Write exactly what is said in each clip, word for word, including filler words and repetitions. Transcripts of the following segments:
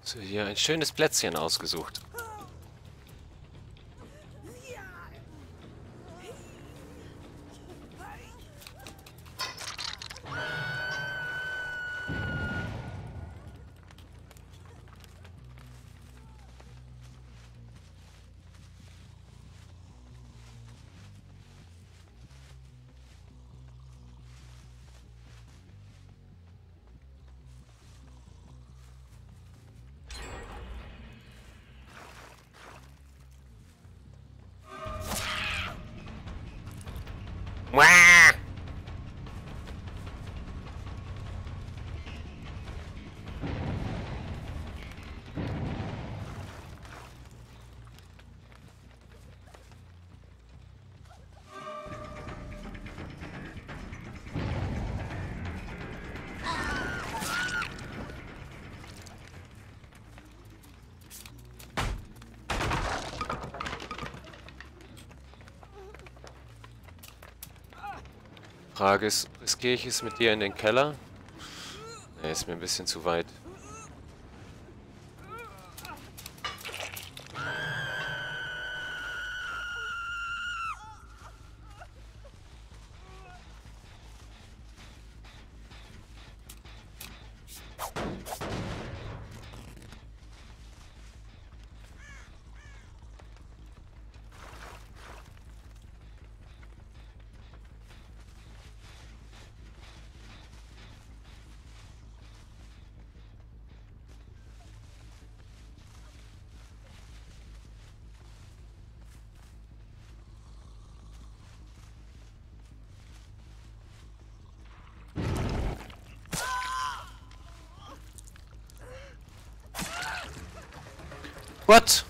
So, hier ein schönes Plätzchen ausgesucht. Muah! Frage ist, riskiere ich es mit dir in den Keller? Ne, ist mir ein bisschen zu weit. What?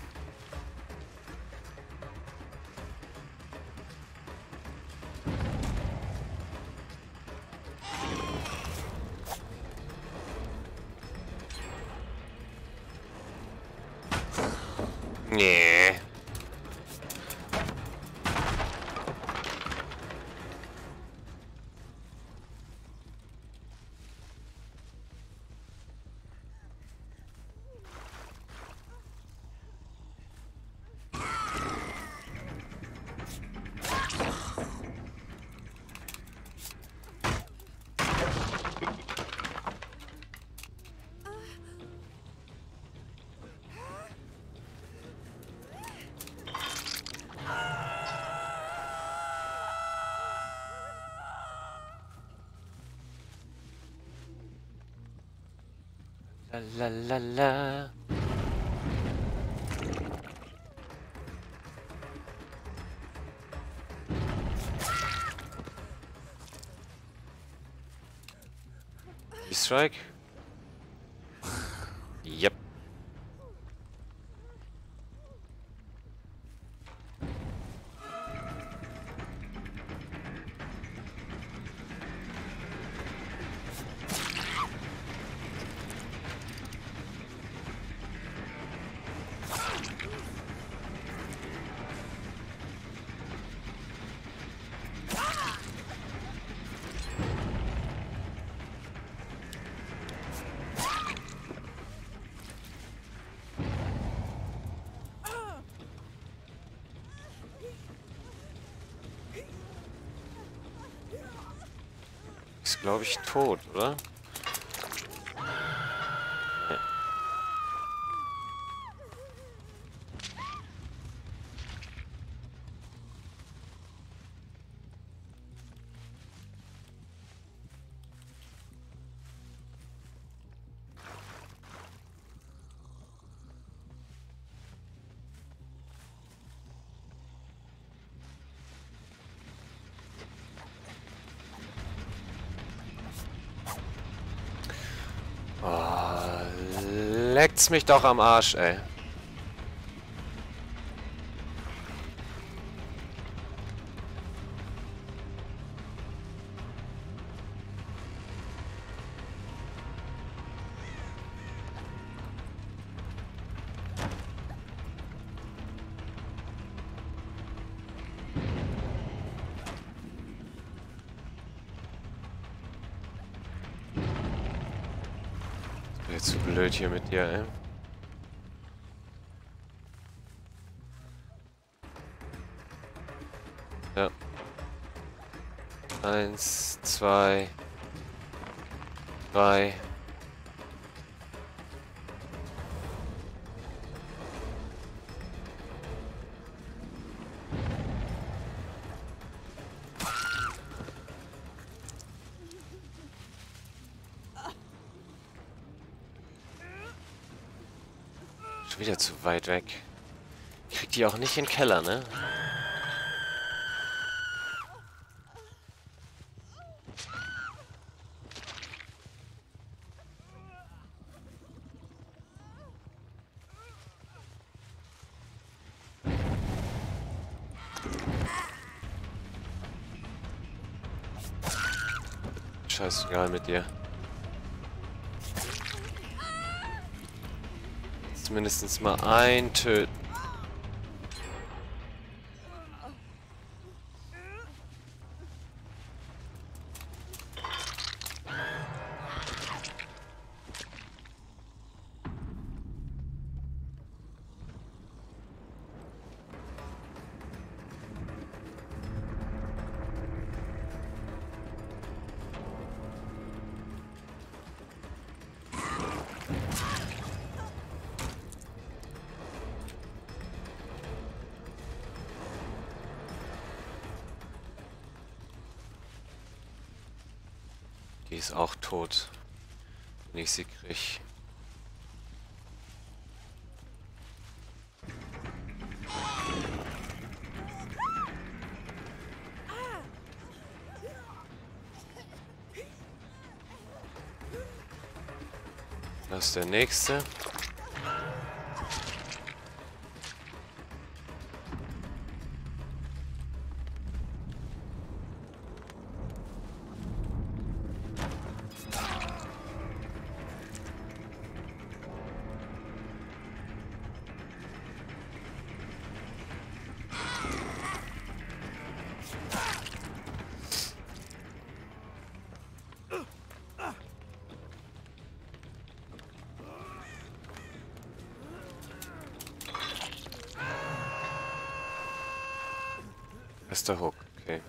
Nee. La la la la. Strike? Yep. Ist, glaube ich, tot, oder? Nee. Oh, leckt's mich doch am Arsch, ey. Zu blöd hier mit dir, ey. Ja. Eins, zwei, drei. Schon wieder zu weit weg. Ich krieg die auch nicht in den Keller, ne? Scheißegal mit dir. Jetzt mindestens mal ein töten. Die ist auch tot, wenn ich sie krieg. Das ist der nächste. Das ist der Hook, okay.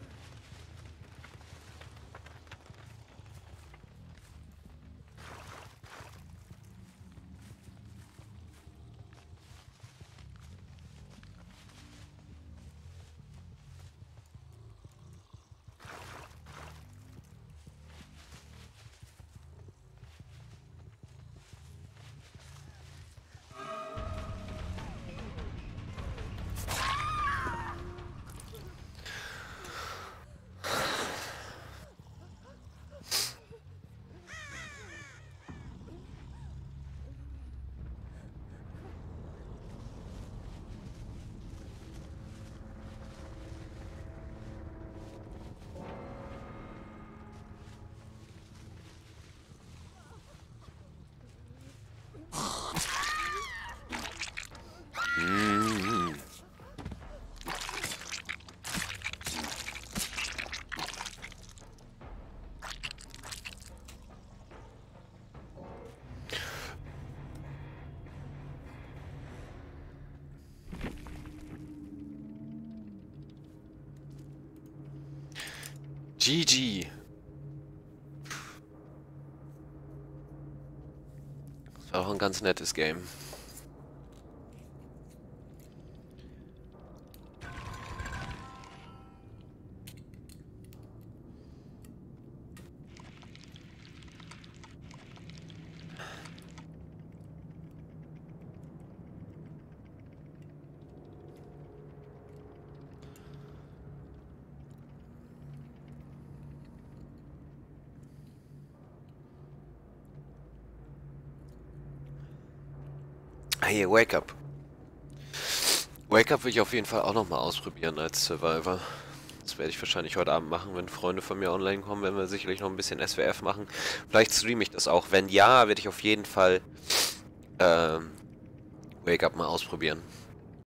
G G. Das war auch ein ganz nettes Game. Hey, Wake Up. Wake Up will ich auf jeden Fall auch nochmal ausprobieren als Survivor. Das werde ich wahrscheinlich heute Abend machen, wenn Freunde von mir online kommen, werden wir sicherlich noch ein bisschen S W F machen. Vielleicht streame ich das auch. Wenn ja, werde ich auf jeden Fall ähm, Wake Up mal ausprobieren.